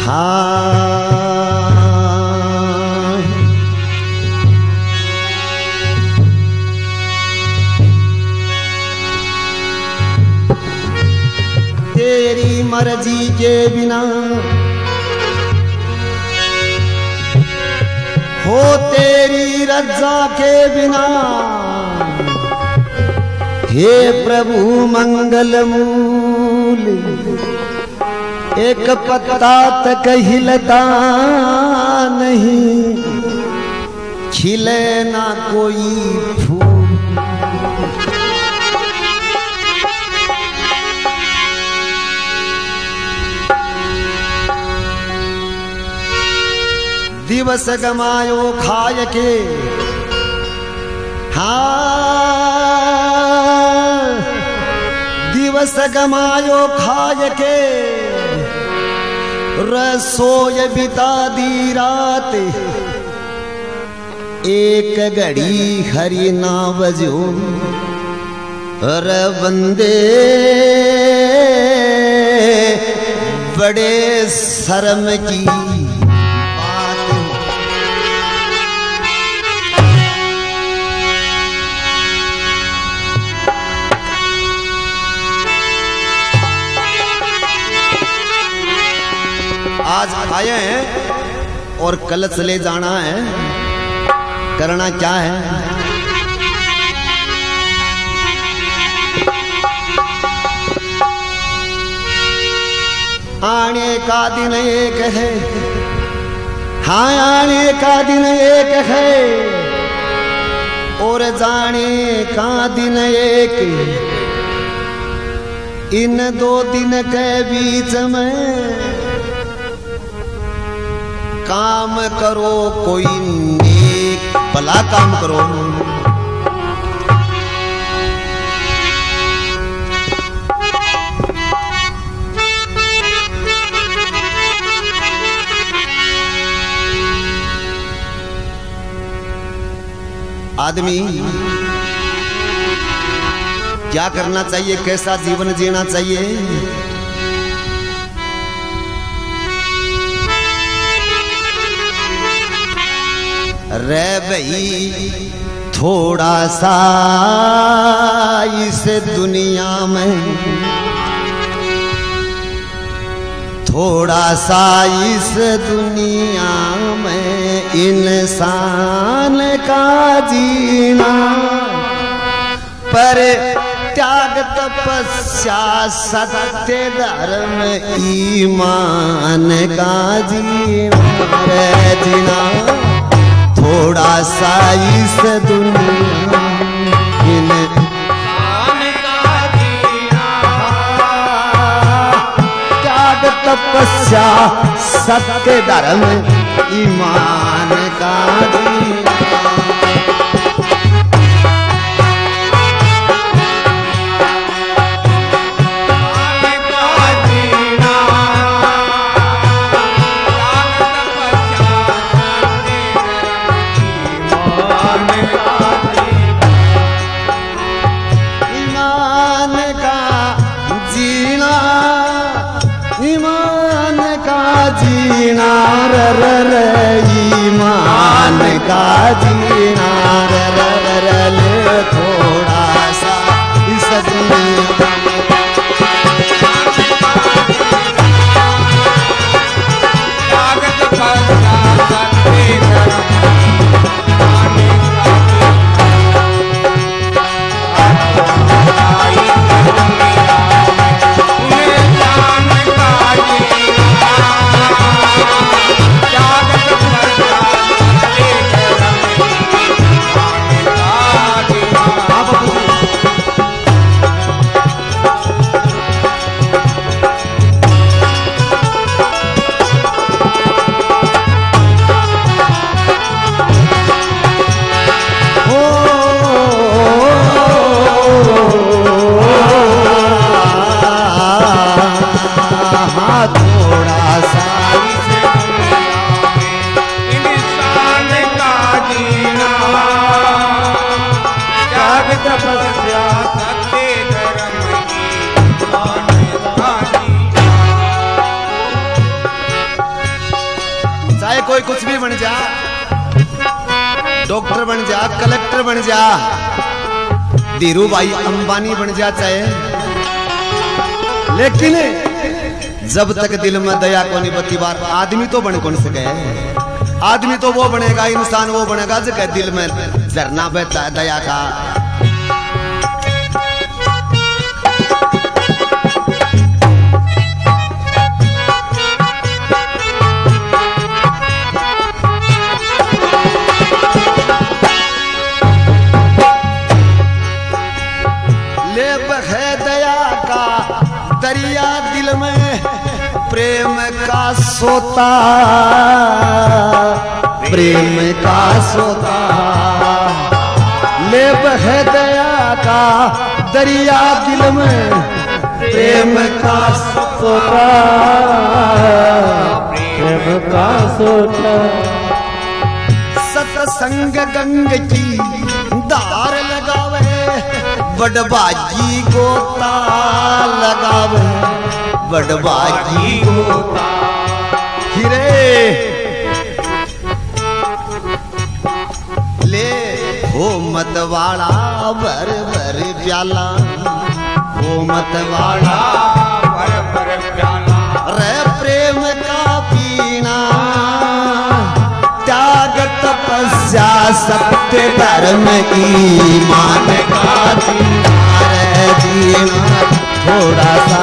हाँ तेरी मर्जी के बिना हो तेरी रजा के बिना हे प्रभु मंगल मूल एक पत्ता तक हिलता नहीं खिले ना कोई फूल दिवस गमायो खाय के हाँ दिवस गमायो खाय के रसोय बिता दी रात एक घड़ी हरि ना बजो अर बंदे बड़े शर्म की आज आए हैं और कलश ले जाना है करना क्या है आने का दिन एक है हाँ आने का दिन एक है और जाने का दिन एक इन दो दिन के बीच में काम करो कोई नेक भला काम करो आदमी क्या करना चाहिए कैसा जीवन जीना चाहिए रे भाई थोड़ा सा इस दुनिया में थोड़ा सा इस दुनिया में इंसान का जीना पर त्याग तपस्या सत्य धर्म ईमान का जीना थोड़ा सा इस दुनिया इंसान का जीना त्याग तपस्या सत्य धर्म ईमान का जीना जीना ईमान का जीना ले थोड़ा सा इस दुनिया कोई कुछ भी बन जा, डॉक्टर बन जा, कलेक्टर बन जा, धीरू भाई अंबानी बन जा चाहे, लेकिन जब तक दिल में दया को नहीं बती बार आदमी तो बन कौन सके। आदमी तो वो बनेगा, इंसान वो बनेगा जगह दिल में झरना बहता है दया का। ले बहे दया का दरिया दिल में प्रेम का सोता, प्रेम का सोता। ले बहे दया का दरिया दिल में प्रेम का सोता, प्रेम का सोता। सतसंग गंग की धार लगावे, बड़बाजी गोता लगावे, बड़बाजी गोता। हिरे ले हो मतवाड़ा भर भर प्याला, हो मतवाड़ा भर भर प्याला। रे प्रेम का पीना, त्याग तपस्या सत्य धर्म ईमान का जीना थोड़ा सा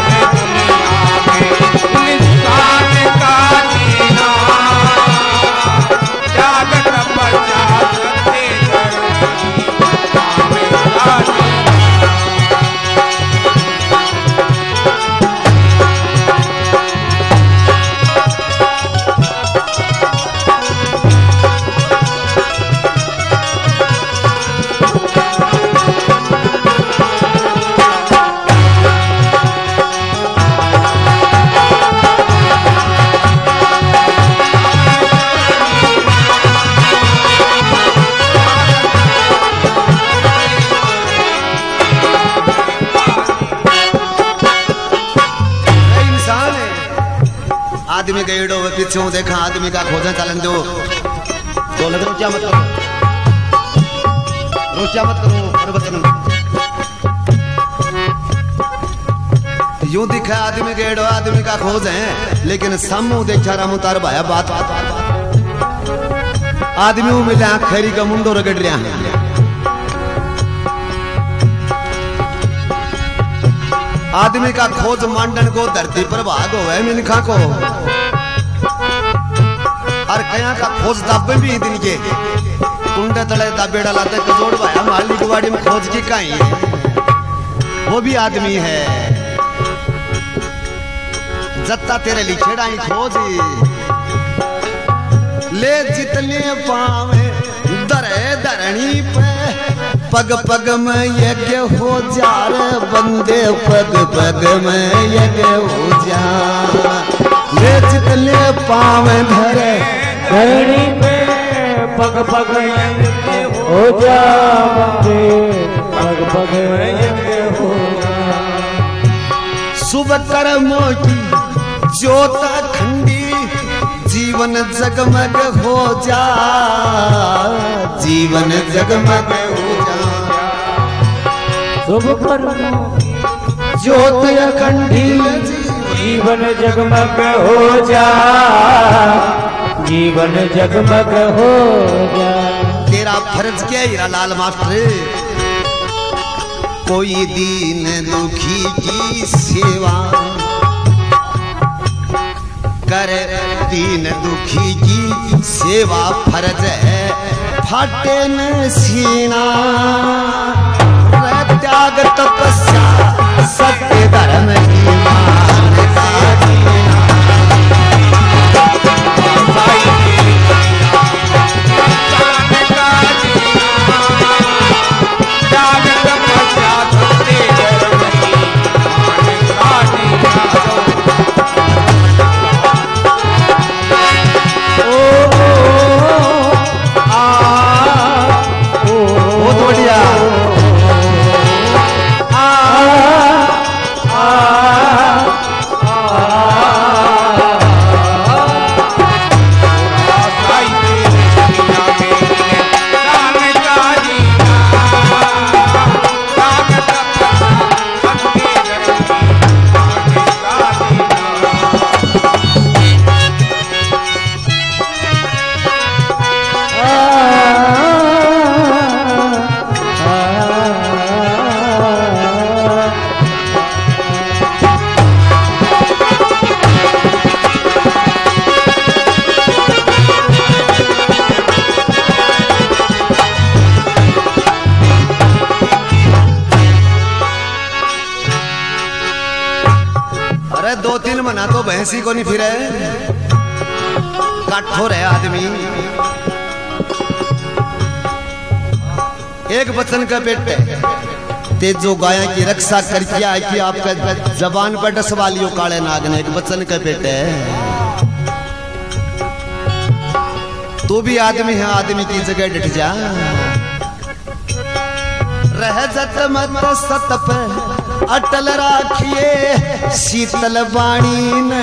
आदमी गएड़ो वे पीछे देखा आदमी का खोजा चलन दो तो लग रोचा मत करो, रोचा मत करो और बचन यूं दिखा आदमी गएड़ो आदमी का खोज है, लेकिन सामू देखा रामू तार भाया बात आदमी वो मिला खैरी का मुंडो रगड़ रहा है। आदमी का खोज मांडन को धरती पर भाग हो है मिनखा को, और कया का खोज दाबे भी दिन के कुंडे तले दाबेड़ा लाते कजोड़ भाया माली गुवाड़ी में खोज की कहीं है, वो भी आदमी है। जत्ता तेरे लिखेड़ा ही खोज ले जितने पावे दरे धरणी पे, पग पग में यज्ञ हो जा रे बंदे, पग पग में यज्ञ हो जा। ले जितने पावे धरे धरणी पे, पग पग में यज्ञ हो जा बंदे, पग पग में यज्ञ हो जा। शुभ कर्मों की ज्योत खंडी, जीवन जगमग हो जा, जीवन जगमग हो जा। शुभ कर्मों ज्योत अखंडी, जीवन जगमग हो जा, जीवन जगमग हो जा। तेरा फर्ज क्या हीरा लाल मास्टर, कोई दीन दुखी की सेवा कर, दीन दुखी की सेवा फर्ज है, फाटे न सीना। त्याग तपस्या सत्य धर्म ईमान का जीना। भैंसी को नहीं फिरे कठोर है आदमी। एक वचन का पेट ते जो गाय की रक्षा करके आए कि आपका जबान पर डसवा लियो काले नाग ने। एक वचन का पेट है। तू भी आदमी है, आदमी की जगह डट जा। रह जत मत सत पे अटल राखिए शीतल वाणी ने,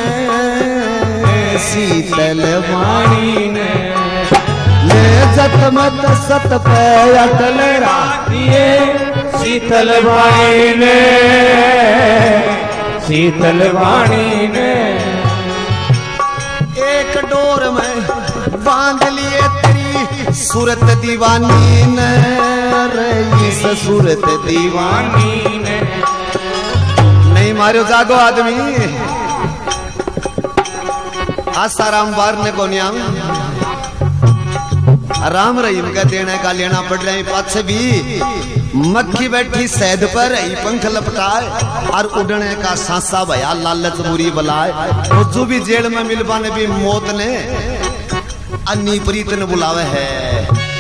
शीतल वाणी ने। ले जत मत सत पे अटल राखिए शीतल वाणी ने, शीतल वाणी ने। एक डोर में बांध लिए तेरी सूरत दीवानी ने, रईस सूरत दीवानी ने। नहीं मारो जागो आदमी। आसाराम बार ने को न्याम राम रहीम का देने का लेना पड़ रहा है। पाछे भी मक्खी बैठी सैद पर ही पंख लपटाए और उड़ने का सांसा भया लालच बुरी बलाए। जो भी जेल में मिलवाने भी मौत ने अन्नी प्रीत ने बुलावे है।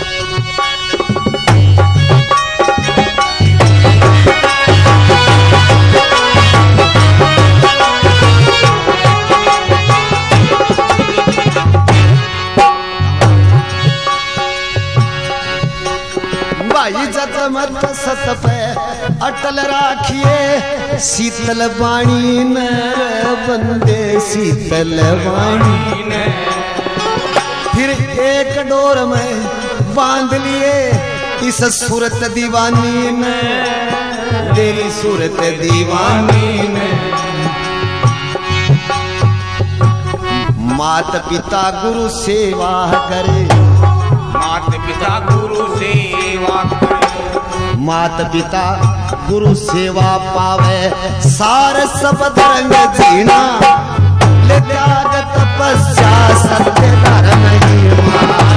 भाई जत मत सत पे अटल राखिए शीतल वाणी ने, बंदे शीतल वाणी ने। फिर एक डोर में बांध लिए इस सूरत दीवानी ने, तेरी सूरत दीवानी ने। मात पिता गुरु सेवा करे, मात पिता गुरु सेवा करे। मात पिता गुरु सेवा पावे सार सब रंग जीना। ले त्याग तपस्या सत्य धर्म ही मान।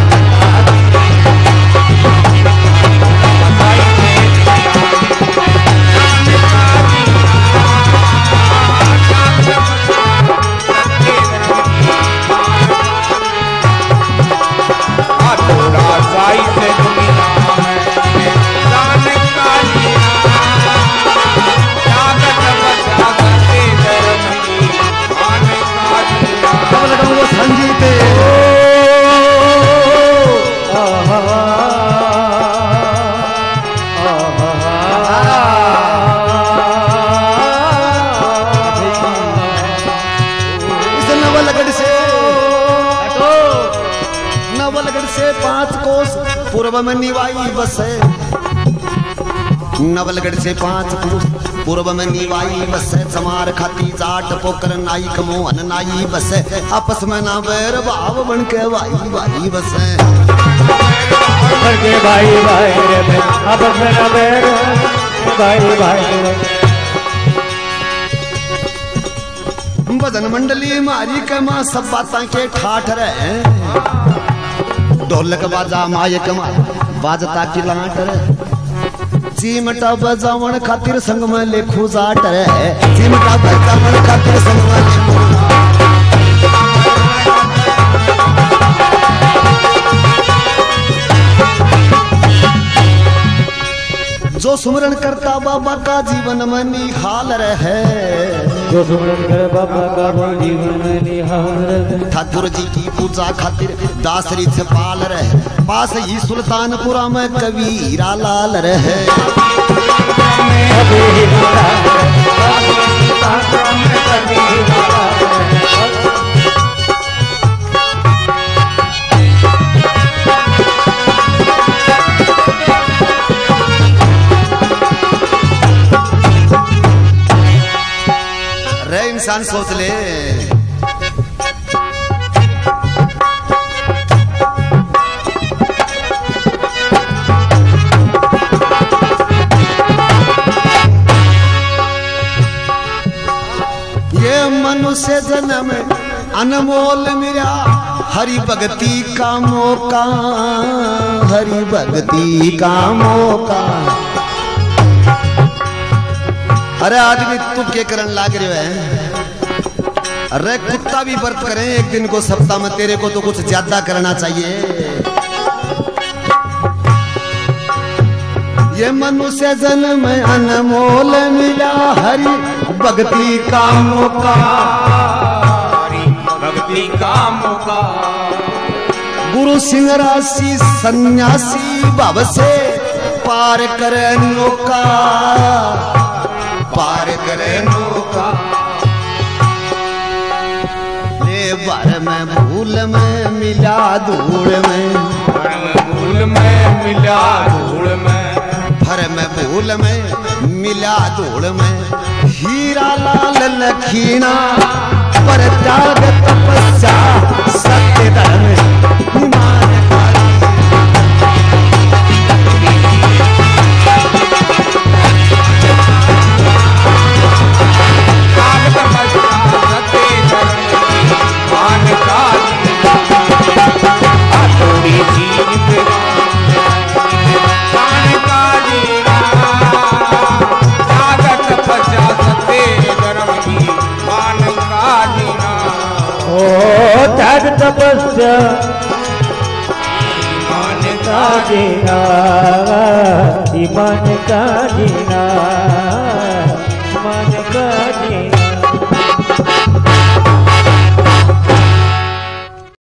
पूर्व में निवाई बसे, नवलगढ़ से 5 कोस पूर्व में निवाई बसे। समार खाती जाट पोकर नाई कमोहन नाई बसे। आपस में ना बैर भाव बन के भाई भाई बसे। के भाई भाई रे आपस में ना बैर भाई भाई। भजन मंडली मारी के मां सब बातां के ठाठ रहे। ढोलक बाजा मायक बाजता की लाट रे। चिमटा बजावन खातिर संग में लेखू जाट रे। चिमटा बजावन खातिर संग में लेखू जो सुमरन करता बाबा का जीवन में निहाल रहे। जो सुमरन कर बाबा का जीवन में निहाल रहे। ठाकुर जी की पूजा खातिर दासरी से पाल रहे। पास ही सुल्तानपुरा में कबीरा लाल रहे। रे इंसान सोच ले। ये मनुष्य जन्म अनमोल मेरा हरि भक्ति का मौका, हरि भक्ति का मौका। अरे आदमी तू के करन लाग रहे है। अरे कुत्ता भी व्रत करें एक दिन को सप्ताह में, तेरे को तो कुछ ज्यादा करना चाहिए। ये मनुष्य जन्म अनमोल मिला हरि भक्ति का मौका, भक्ति का मौका। गुरु सिंह राशि सन्यासी भव से पार करे नौका, पार करे नौका। ले भर में भूल में मिला धूल में, भर में भूल में मिला धूल में, भर में भूल में मिला धूल में। हीरा लाल लखीना पर त्याग तपस्या सत्य धर्म तपस्या ईमान का जीना, ईमान का जीना, ईमान का जीना।